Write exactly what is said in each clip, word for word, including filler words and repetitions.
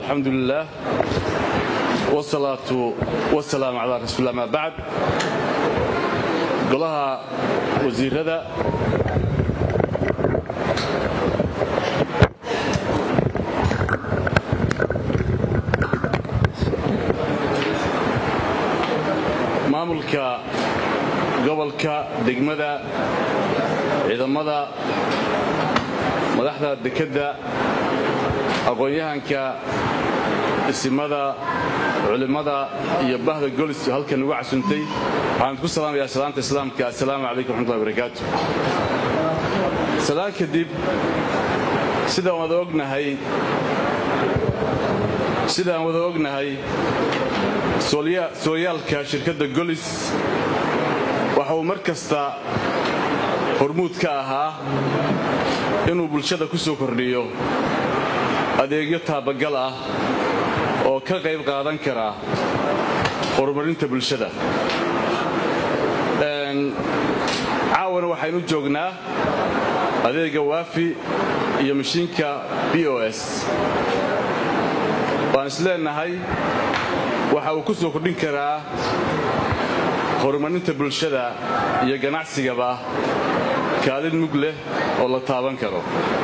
الحمد لله والصلاة والسلام على رسول الله. ما بعد قلها وزير هذا maamulka gobolka degmada ciidamada madaxda dekedda aqoonyahanka isimada culimada iyo bahda golis halkan ugu casuntay waxaan ku salaamayaa salaanta islaamka assalaamu calaykum warahmatullahi wabarakaatuh. salaam kadib sidaan wada ognahay sidaan wada ognahay sooyaalka shirkadda golis waxa uu mar kasta hormuud ka ahaa inuu bulshada ku soo kordhiyo adeegyo taabagal ah oo ka qayb qaadan kara horumarinta bulshada. caawana waxaynu joognaa adeega waafi iyo mashiinka B O S waan isleenahay waxa uu ku soo kordhin karaa horumarinta bulshada iyo ganacsigaba kaalin mug leh oo la taaban karo.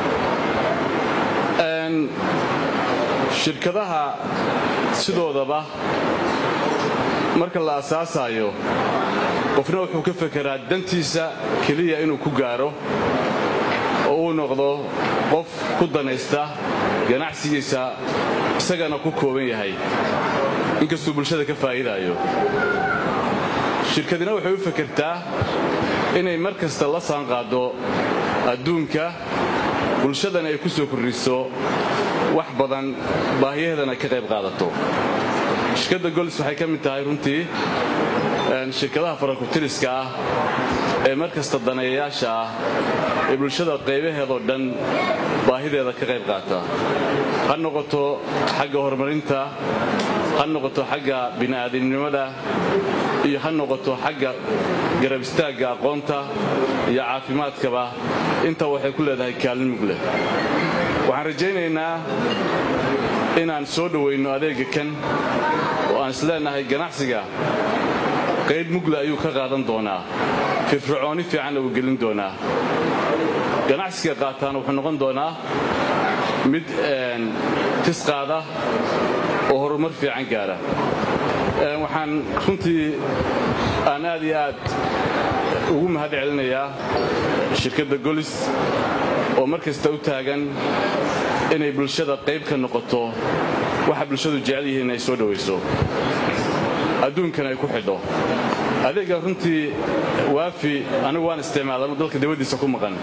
shirkadaha sidoodaba marka la asaasayo qofna wuxuu ka fekeraa dantiisa keliya inuu ku gaaro oo uu noqdo qof ku danaysta ganacsigiisa isagana ku kooban yahay inkastuu bulshada ka faa'iidayo. shirkadina waxay u fekertaa inay mar kasta la saanqaado adduunka bulshadana ay ku soo kordhiso wax badan baahiyaheedana ka qayb qaadato. shirkadda golis waxay ka mid tahay runtii shirkadaha farakutiriska ah ee mar kasta daneeyayaasha ah ee bulshada qaybaheedoo dhan baahideeda ka qayb qaata, ha noqoto xagga horumarinta, ha noqoto xagga bini'aadamnimada iyo ha noqoto xagga garab istaagga aqoonta iyo caafimaadkaba inta waxay ku leedahay kaalin mug leh. waxaan rajaynaynaa inaan soo dhowayno adeega kan oo aan isleenahay ganacsiga qayb mugle ayuu ka qaadan doonaa, firfircooni fiicanna uu gelin doonaa. ganacsiga qaataan wuxuu noqon doonaa mid tis qaada oo horumar fiican gaara. waxaan runtii aan aad iyo aad ugu mahad celinayaa shirkadda golis oo mar kasta u taagan inay bulshada qayb ka noqoto waxa bulshadu jecel yihiin inay soo dhowayso adduunkana ay ku xidho. adeega runtii waafi anigu waan isticmaalano dalka dibaddiisa ku maqan.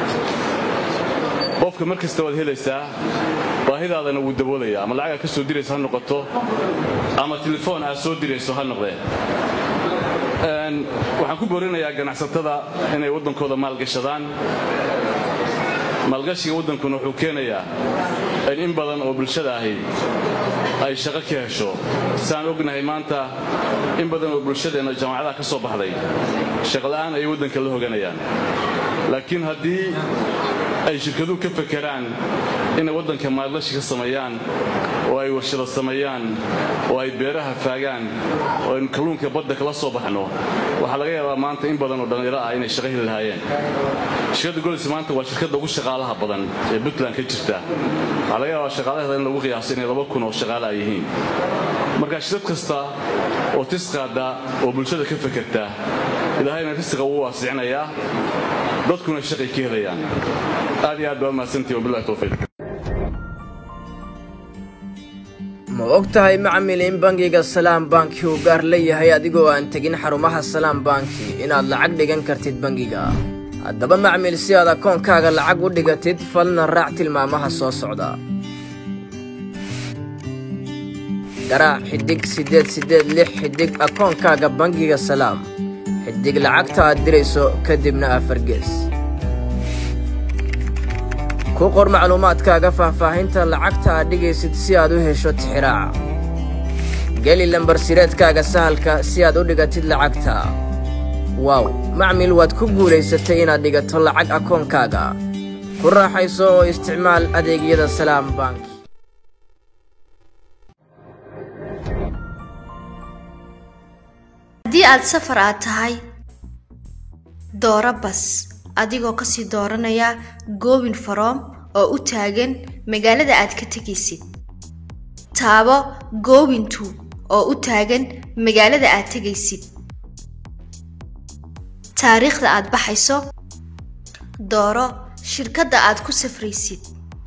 qofka mar kasta waad helaysaa baahidaadana wuu daboolaya, ama lacagaa ka soo dirayso ha noqoto ama telefoon aad soo dirayso ha noqdee. waxaan ku boorinayaa ganacsatada inay waddankooda maalgashadaan. maalgashiga waddankuna wuxuu keenayaa in in badan oo bulshada ahi ay shaqo ka hesho. saan ognahay maanta in badan oo bulshadeenna jaamacadaha ka soo baxday shaqola'aan ay waddanka la hoganayaan. laakiin haddii ay shirkaduhu ka fekeraan inay waddanka maalgashi ka sameeyaan oo ay warshado sameeyaan oo ay beeraha faagaan oo aynu kalluunka badda kala soo baxno, waxaa laga yaabaa maanta in badan oo dhallinyaro ah inay shaqo heli lahaayeen. shirkadda golis maanta waa shirkadda ugu shaqaalaha badan ee puntland ka jirta. waxaa laga yaabaa shaqaalaheeda in lagu qiyaaso inay laba kun oo shaqaale ay yihiin. marka shirkad kasta oo tis qaada oo bulshada ka fekerta ilaahayna risiqa wuu waasicinayaa, dadkuna shaqay ka helayaan. aad iyo aad baa mahadsantihi wabillahi tawfiiq. ma ogtahay macmiil in bangiga salaam banki uu gaar leeyahay adigoo aan tegin xarumaha salaam banki inaad lacag dhigan kartid bangiga? haddaba macmiil, si aad akoonkaaga lacag u dhigatid falna raac tilmaamaha soo socda. garaac xidig siddeed siddeed lix xidig akoonkaaga bangiga salaam, xidig lacagta aad dirayso kadibna afar gees. ku qor macluumaadkaaga faahfaahinta lacagta aad dhigaysid si aad u hesho tixiraaca. geli lambar sireedkaaga sahalka si aad u dhigatid lacagta. waaw macmiil, waad ku guulaysatay inaad dhigato lacag akoonkaaga. ku raaxayso oo isticmaal adeegyada salaam bank. haddii aad safar aad tahay dooro bas adigoo ka sii dooranaya going from oo u taagan magaalada aad ka tagaysid taabo going to oo u taagan magaalada aad tagaysid taariikhda aad baxayso dooro shirkadda aad ku safraysid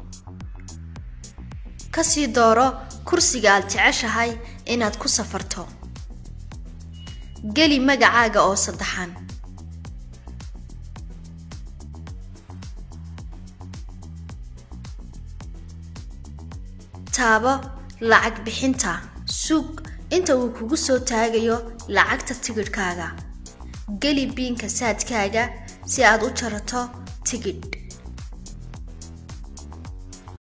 ka sii dooro kursiga aad jeceshahay inaad ku safarto geli magacaaga oo saddexan taabo lacag bixinta suug inta uu kugu soo taagayo lacagta tigidhkaaga geli biinka saadkaaga si aad u jarato tigidh